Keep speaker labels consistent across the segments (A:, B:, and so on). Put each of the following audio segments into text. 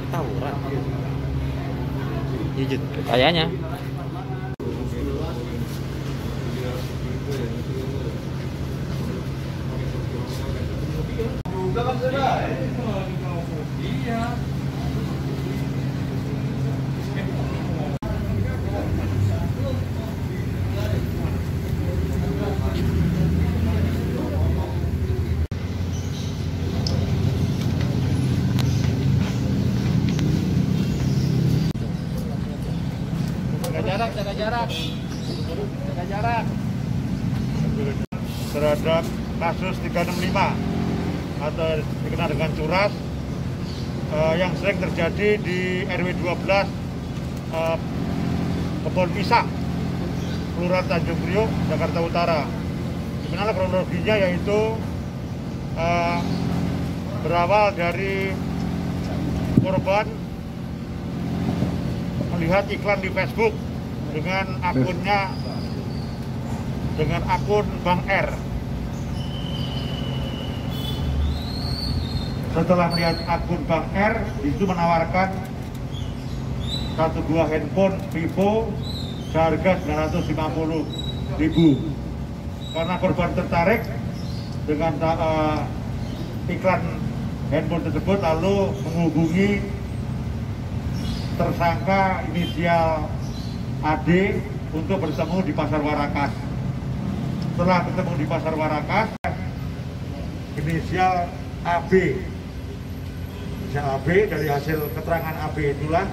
A: tawuran. Iya, kayaknya. Iya. Jaga jarak.
B: Terhadap kasus 365 atau dikenal dengan curas yang sering terjadi di RW 12 Kebon Pisang, Kelurahan Tanjung Priok, Jakarta Utara. Di mana kronologinya yaitu berawal dari korban melihat iklan di Facebook dengan akun Bang R. Setelah melihat akun Bang R, itu menawarkan satu buah handphone Vivo seharga 950.000. Karena korban tertarik dengan iklan handphone tersebut, lalu menghubungi tersangka inisial AD untuk bertemu di Pasar Warakas. Setelah bertemu di Pasar Warakas, inisial AB, dari hasil keterangan AB itulah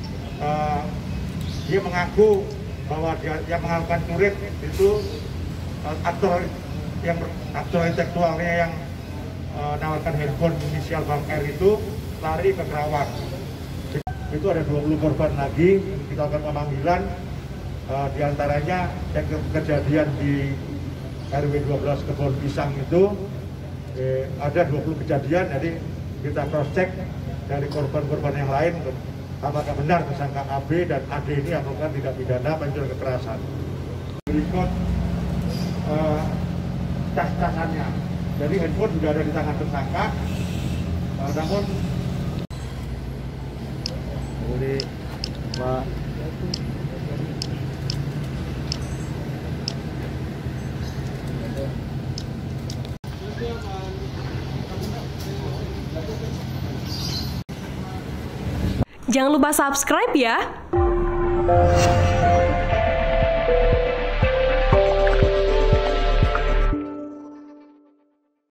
B: dia mengaku bahwa dia melakukan kurit itu aktor intelektualnya yang menawarkan handphone inisial Bang R itu lari ke Kerawang. Itu ada 20 korban lagi, kita akan pemanggilan, diantaranya yang kejadian di RW 12 Kebon Pisang itu ada 20 kejadian, jadi kita cross check dari korban-korban yang lain apakah benar tersangka AB dan AD ini melakukan tindak pidana pencurian kekerasan. Berikut cas-casannya, jadi handphone sudah ada di tangan tersangka, namun
A: Boleh, Pak.
C: Jangan lupa subscribe ya.